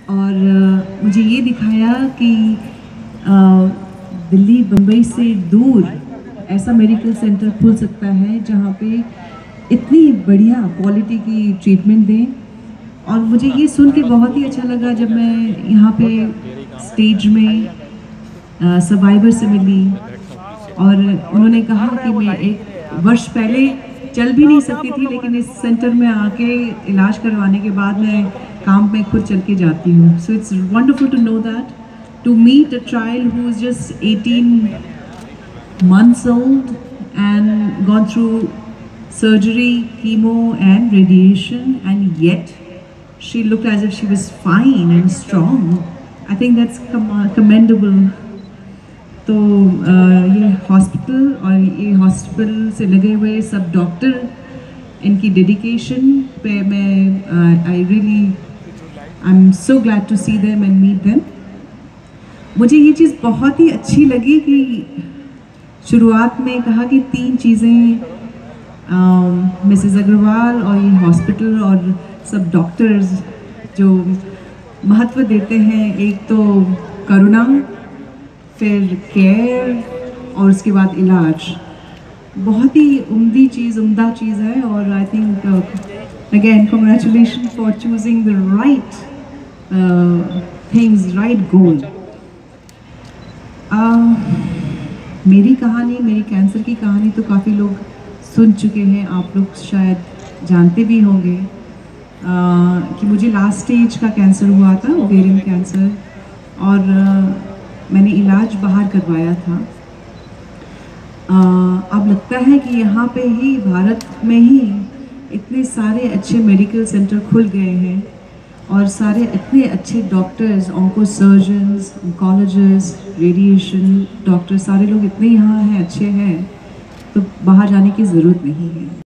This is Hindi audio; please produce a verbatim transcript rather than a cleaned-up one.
और uh, मुझे ये दिखाया कि uh, दिल्ली बम्बई से दूर ऐसा मेडिकल सेंटर खुल सकता है जहाँ पे इतनी बढ़िया क्वालिटी की ट्रीटमेंट दें। और मुझे ये सुन के बहुत ही अच्छा लगा जब मैं यहाँ पे स्टेज में सर्वाइवर से मिली और उन्होंने कहा कि मैं एक वर्ष पहले चल भी नहीं सकती थी, लेकिन इस सेंटर में आके इलाज करवाने के बाद मैं काम में खुद चल के जाती हूँ। So it's wonderful to know that, to meet a child who is just eighteen months old and gone through surgery, chemo and radiation, and yet she looked as if she was fine and strong. I think that's commendable. तो ये हॉस्पिटल और ये हॉस्पिटल से लगे हुए सब डॉक्टर, इनकी डेडिकेशन पे मैं I really I am so glad to see them and meet them. मुझे ये चीज़ बहुत ही अच्छी लगी कि शुरुआत में कहा कि तीन चीज़ें मिसेस अग्रवाल और ये हॉस्पिटल और सब डॉक्टर्स जो महत्व देते हैं, एक तो करुणा, फिर केयर और उसके बाद इलाज। बहुत ही उम्दी चीज़ उम्दा चीज़ है और I think again congratulation for choosing the right things, right goal. मेरी कहानी, मेरी कैंसर की कहानी तो काफ़ी लोग सुन चुके हैं, आप लोग शायद जानते भी होंगे uh, कि मुझे लास्ट स्टेज का कैंसर हुआ था, ओवेरियन कैंसर, और uh, मैंने इलाज बाहर करवाया था। uh, अब लगता है कि यहाँ पे ही भारत में ही इतने सारे अच्छे मेडिकल सेंटर खुल गए हैं और सारे इतने अच्छे doctors, onco surgeons, oncologist, radiation doctor, सारे लोग इतने यहाँ हैं, अच्छे हैं, तो बाहर जाने की ज़रूरत नहीं है।